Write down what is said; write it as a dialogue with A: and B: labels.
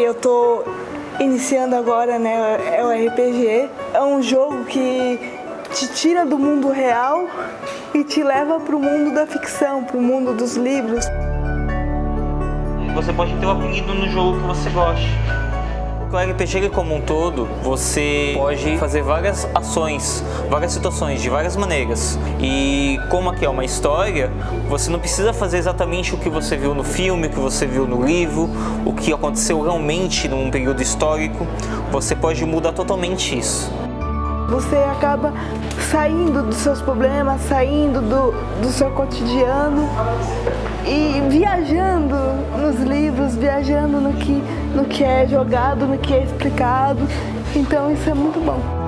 A: Eu tô iniciando agora, né, é o RPG. É um jogo que te tira do mundo real e te leva para o mundo da ficção, para o mundo dos livros.
B: Você pode ter o apelido no jogo que você goste. Com o RPG como um todo, você pode fazer várias ações, várias situações, de várias maneiras. E como aqui é uma história, você não precisa fazer exatamente o que você viu no filme, o que você viu no livro, o que aconteceu realmente num período histórico. Você pode mudar totalmente isso.
A: Você acaba saindo dos seus problemas, saindo do seu cotidiano e viajando nos livros, viajando no que é jogado, no que é explicado. Então isso é muito bom.